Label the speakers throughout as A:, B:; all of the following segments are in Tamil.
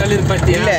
A: தள்ளி பாத்தியா? இல்ல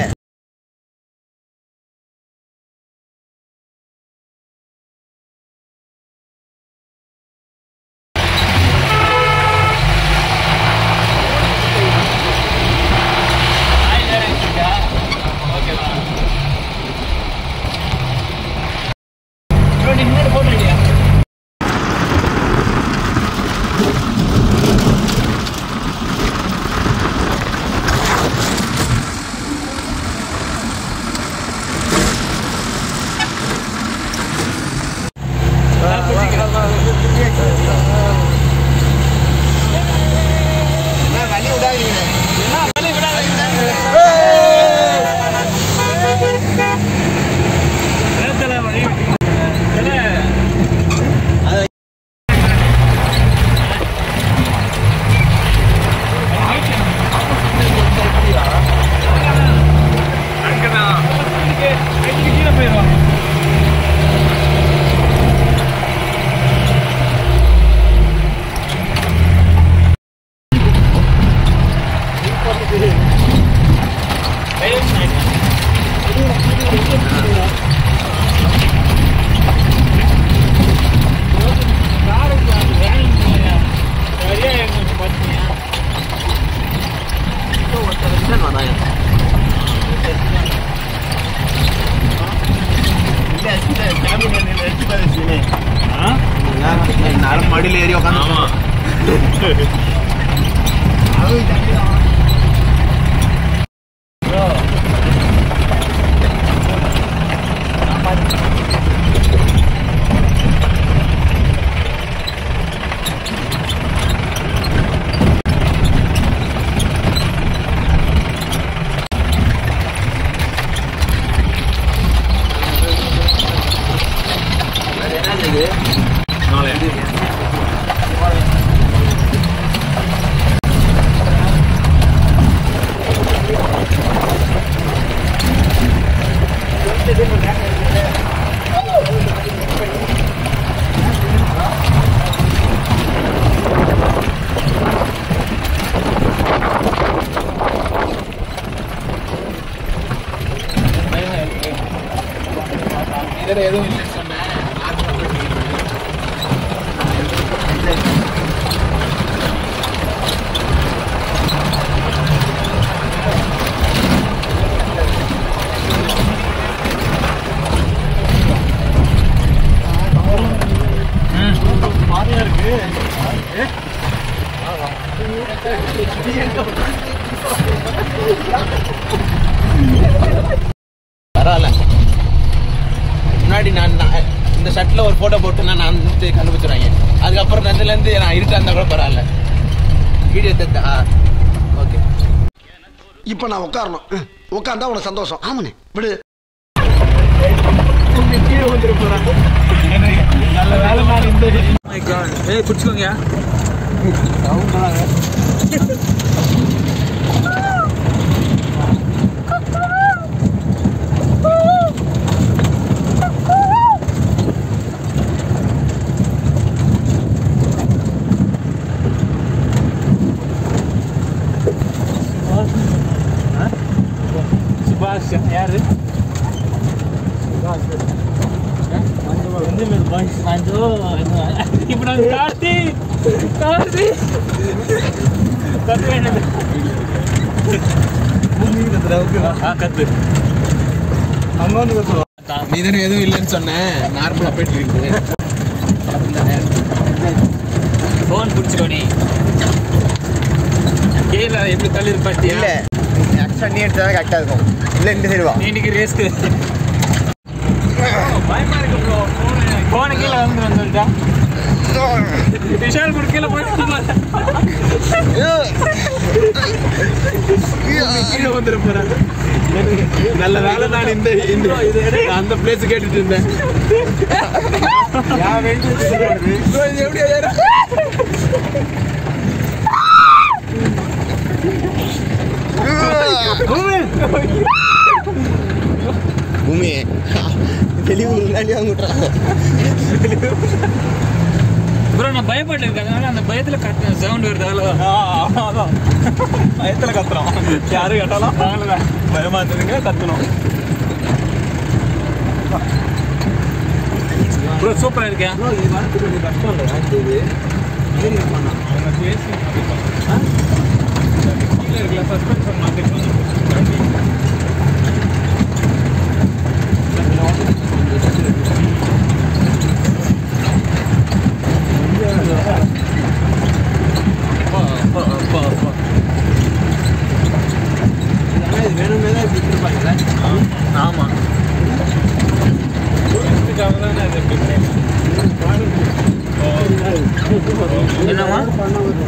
A: மடியில் ஏறி உட்காந்து எதுவும் இல்லை சொன்னேன். பரவாயில்ல. முன்னாடி நான் இந்த ஷர்ட்ல ஒரு போட்டோ போட்டு நான் கண்டுபிடிச்சிடுறாங்க. அதுக்கப்புறம் அதுலேருந்து நான் இருட்டா இருந்தா கூட பரவாயில்ல. வீடியோ எடுத்தா ஓகே.
B: இப்போ நான் உட்காரணும். உட்காந்தா உனக்கு சந்தோஷம். ஆமாண்ணே விடு.
A: கீழே வந்துட போறாங்க. நல்ல வேலை நான் இந்த பிடிச்சிக்கோங்க. சுபாஷ் யாரு? ఇప్పుడు కార్తీ కార్తీ
B: நீதானே எதுவும் இல்லைன்னு சொன்னேன். நார்மலா போயிட்டு இருக்கு.
A: போன் பிடிச்சிக்கோனி கீழே எப்படி தள்ளி பாத்தியா?
B: இல்ல நீ எடுத்தா கரெக்டா இருக்கும். இல்ல இந்த சைடு வா.
A: இன்னைக்கு ரேஸ்க்கு பயமா இருக்கு ப்ரோ. போன கீழே வந்துட்டா விஷால் கூட கீழே போயிட்டு கீழே வந்துட போறேன்.
B: நல்ல வேலை நான் இந்த அந்த பிளேஸ் கேட்டுட்டு இருந்தேன். பூமி வெளியூர் ப்ரோ
C: நான் பயப்பட்டு இருக்கேன், அந்த பயத்துல கத்துற சவுண்ட் வருது.
B: அதான் பயத்துல கத்துறோம். யாரு கேட்டாலும் பயமா இருந்ததுங்க கத்தணும்.
C: ப்ரோ சூப்பரா இருக்கேன்.
A: இது வரது கொஞ்சம் கஷ்டம் இல்லை. அடுத்தது ஏறி பண்ணா
B: கீழே இருக்கல சஸ்பென்ஷன் மாற்றிக்கலாம்.
A: இது வேணுமே தான் இப்படி இருப்பாங்களே.
C: ஆமா என்னமா